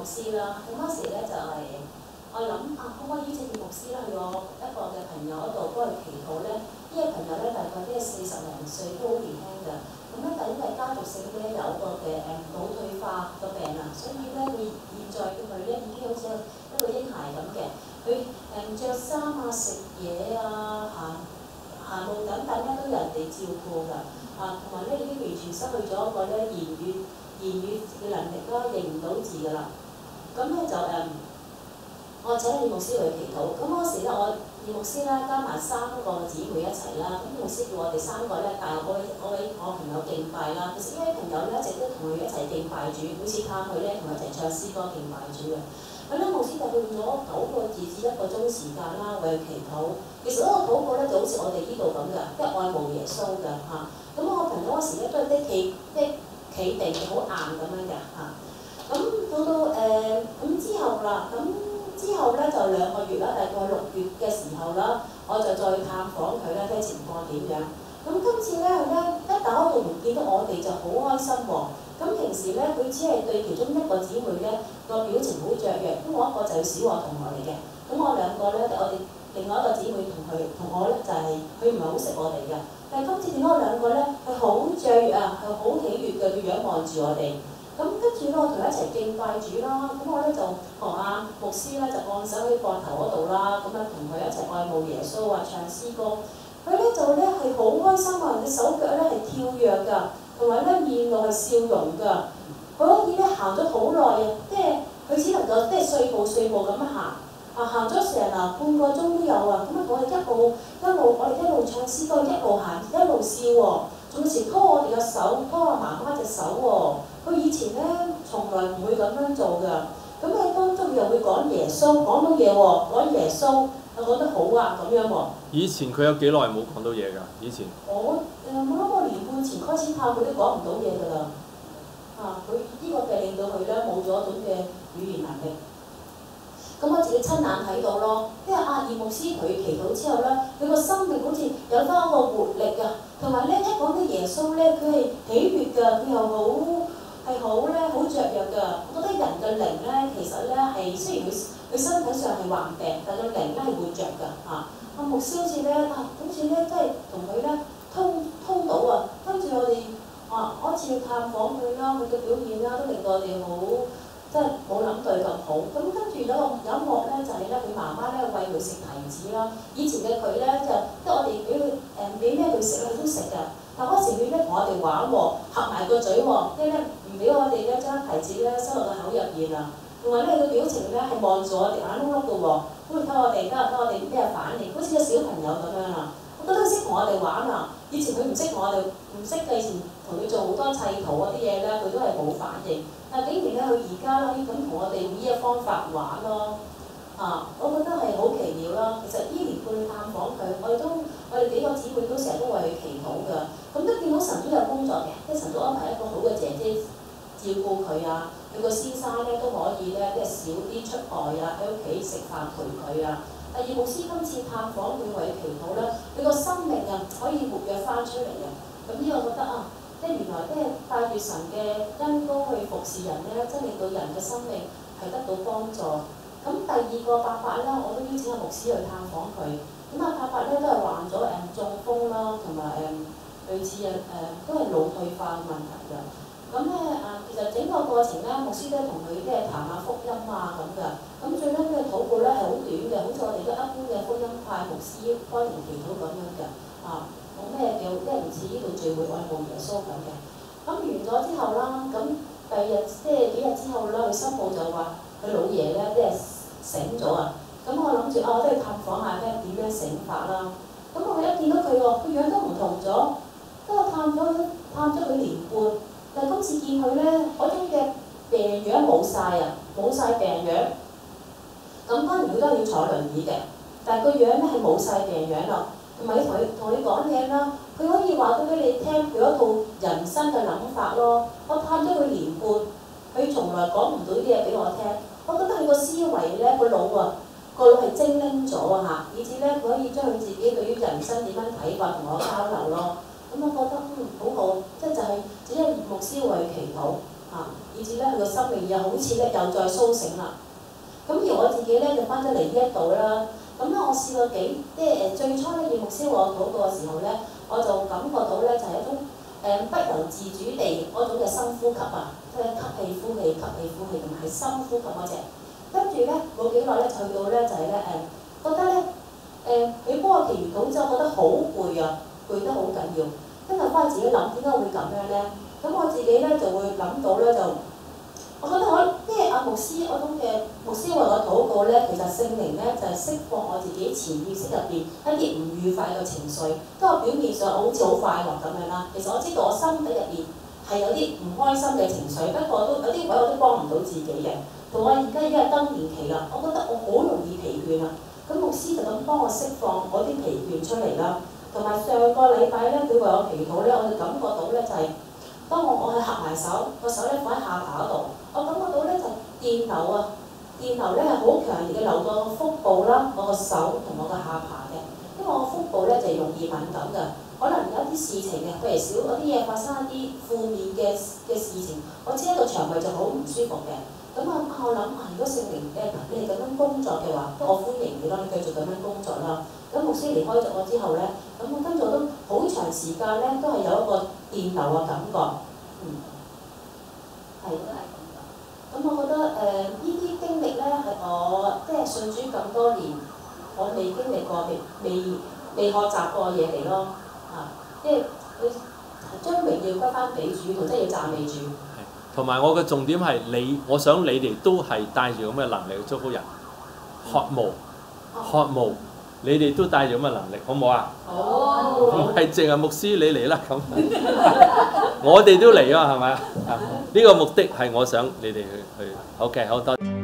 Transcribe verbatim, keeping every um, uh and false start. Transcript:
牧師啦。咁嗰時咧就係、我諗啊，可唔可以邀請葉牧師啦去我一個嘅朋友嗰度幫佢祈禱咧？呢、這個朋友咧大概都係四十零歲，都好年輕㗎。咁咧但因為家族性咧有個嘅誒腦退化個病啊，所以咧佢現在嘅佢咧已經好似一個嬰孩咁嘅。佢誒著衫啊、食嘢啊、行行路等等咧都有人哋照顧㗎。啊，同埋咧已經完全失去咗一個咧言語言語嘅能力啦，認唔到字㗎啦。咁咧就誒、嗯，我請葉牧師去祈禱。咁嗰時咧，我葉牧師啦加埋三個姊妹一齊啦。咁牧師叫我哋三個咧帶我嗰位我朋友敬拜啦。其實呢位朋友咧一直都同佢一齊敬拜主，每次探佢咧同佢一齊唱詩歌敬拜主嘅。咁咧牧師就用咗九個字至一個鐘時間啦，為佢祈禱。其實嗰個禱告咧就好似我哋呢度咁嘅，即係愛慕耶穌嘅嚇。咁我朋友嗰時咧都係啲企即係企定好硬咁樣嘅嚇。咁到到誒咁之後啦，咁之後咧就兩個月啦，大概六月嘅時候啦，我就再探訪佢咧，睇情況點樣。咁今次咧佢咧一打開道門見到我哋就好開心喎。咁平時咧佢只係對其中一個姊妹咧個表情好雀躍，咁我一個就係小學同學嚟嘅。咁我兩個咧，我哋另外一個姊妹同佢同我咧就係佢唔係好識我哋嘅。但係今次點解我兩個咧係好雀躍啊，係好喜悅嘅個樣望住我哋。咁跟住咧，我同佢一齊敬拜主啦。咁我咧就同阿牧師咧就按手喺膊頭嗰度啦。咁樣同佢一齊愛慕耶穌啊，唱詩歌。佢咧就咧係好開心啊！佢手腳咧係跳躍㗎，同埋咧面露係笑容㗎。佢可以咧行咗好耐啊，即係佢只能夠即係碎步碎步咁行，啊行咗成啊半個鐘都有啊。咁啊我哋一路一路我哋一路唱詩歌，一路行一路笑喎。仲有時拖我哋嘅手，拖阿媽媽隻手喎。佢以前咧從來唔會咁樣做㗎。咁喺當中又會講耶穌，講到嘢喎，講耶穌，我覺得好啊咁樣喎。 以前佢有幾耐冇講到嘢㗎？以前我誒冇諗過年半前開始探佢都講唔到嘢㗎啦。啊，佢呢個病令到佢咧冇咗一種嘅語言能力。咁我自己親眼睇到咯，因為阿葉牧師佢祈禱之後咧，佢個生命好似有翻一個活力㗎，同埋咧一講到耶穌咧，佢係喜悅㗎，佢又好係好咧好雀躍㗎。我覺得人嘅靈咧，其實咧係雖然佢佢身體上係患病，但個靈咧係活著㗎嚇。阿牧師好似咧啊，好似咧真係同佢咧通通到啊，跟住我哋啊嗰次去探訪佢啦，佢嘅表現啦都令到我哋好。即係冇諗對咁好，咁跟住有個有一幕咧就係咧佢媽媽咧餵佢食提子啦。以前嘅佢咧就即係我哋俾佢誒俾咩佢食咧，佢都食㗎。但嗰時佢咧同我哋玩喎，合埋個嘴喎，即係咧唔俾我哋咧將提子咧塞落個口入邊啊。同埋咧佢表情咧係望住我哋眼碌碌嘅喎，咁佢睇我哋睇下睇我哋咩反應，好似個小朋友咁樣啊。我覺得佢識同我哋玩啊！以前佢唔識同我哋唔識嘅，以前同佢做好多砌圖嗰啲嘢咧，佢都係冇反應。但竟然咧，佢而家咧咁同我哋用呢個方法玩咯，啊！我覺得係好奇妙啦。其實呢年半去探訪佢，我哋都我哋幾個姊妹都成日都為佢祈禱㗎。咁都見到神都有工作嘅，即係神都安排一個好嘅姐姐照顧佢啊。佢個先生咧都可以咧，即係少啲出外啊，喺屋企食飯陪佢啊。第二牧師今次探訪佢為佢祈禱咧，佢個生命啊可以活躍翻出嚟嘅。咁呢個我覺得啊，即係原來即係帶住神嘅恩膏去服侍人咧，真令到人嘅生命係得到幫助。咁第二個伯伯咧，我都邀請阿牧師去探訪佢。咁阿伯伯咧都係患咗誒中風啦，同埋誒類似誒誒都係腦退化嘅問題㗎。咁咧啊，其實整個過程咧，牧師都同佢即係談下福音啊咁㗎。咁最尾嘅禱告咧係好短嘅，好似我哋都一般嘅福音派牧師開完祈禱咁樣嘅。啊，冇咩叫即係唔似呢度聚會愛慕耶穌咁嘅。咁完咗之後啦，咁第二日即係幾日之後啦，佢心抱就話佢老爺咧即係醒咗啊。咁我諗住啊，我都去探訪下咩點樣醒法啦。咁我一見到佢喎，個樣都唔同咗。咁我探咗探咗佢年半。但係今次見佢咧，嗰種嘅病樣冇晒啊，冇晒病樣。咁當然佢都要坐輪椅嘅，但係個樣咧係冇晒病樣啦。同埋你同佢同佢講嘢啦，佢可以話到俾你聽佢一套人生嘅諗法咯。我探咗佢年半，佢從來講唔到啲嘢俾我聽。我覺得佢個思維咧，個腦啊，個腦係精靈咗啊嚇，以至咧佢可以將佢自己對於人生點樣睇法同我交流咯。咁我覺得嗯好好，即係就係只係牧師為佢祈禱， 啊，以至咧佢個生命又好似咧又再甦醒啦。咁而我自己咧就翻咗嚟呢一度啦。咁咧我試過幾即係誒最初咧葉牧師我禱告嘅時候咧，我就感覺到咧就係一種誒、呃、不由自主地嗰種嘅深呼吸啊，即係吸氣呼氣吸氣呼氣，同埋係深呼吸嗰隻。跟住咧冇幾耐咧去到咧就係咧誒覺得咧誒你幫我祈完禱之後覺得好攰啊，攰得好緊要。跟住翻去自己諗點解會咁樣咧？咁我自己咧就會諗到咧就。我覺得我即係阿牧師嗰種嘅牧師為我禱告咧，其實聖靈咧就係、是、釋放我自己潛意識入邊一啲唔愉快嘅情緒。當我表面上好似好快樂咁樣啦，其實我知道我心底入邊係有啲唔開心嘅情緒，不過都有啲位我都幫唔到自己嘅。同我而家已經係更年期啦，我覺得我好容易疲倦啊。咁牧師就咁幫我釋放我啲疲倦出嚟啦。同埋上個禮拜咧，佢為我祈禱咧，我就感覺到咧就係、是。當我我係合埋手，個手咧放喺下巴嗰度，我感覺到咧就電流啊，電流咧係好強烈嘅流到我腹部啦，我個手同我個下巴嘅，因為我腹部咧就係容易敏感㗎，可能有啲事情嘅，譬如少嗰啲嘢發生一啲負面嘅嘅事情，我知一個腸胃就好唔舒服嘅。咁啊，我諗啊，如果聖靈誒你哋咁樣工作嘅話，我歡迎你咯，你繼續咁樣工作啦。咁牧師離開咗我之後咧，咁我跟住我都好長時間咧，都係有一個電流嘅感覺，嗯，係都係咁㗎。咁我覺得誒呢啲經歷咧係我即係信主咁多年，我未經歷過，未未未學習過嘢嚟咯，啊，即係佢將榮耀歸翻俾主，同真係要讚美主。 同埋我嘅重點係你，我想你哋都係帶住咁嘅能力去祝福人，渴慕，渴慕。你哋都帶住咁嘅能力，好唔好啊？好。唔係淨係牧師你嚟啦咁，我哋都嚟啊，係咪啊？呢個目的係我想你哋去去。OK，好多。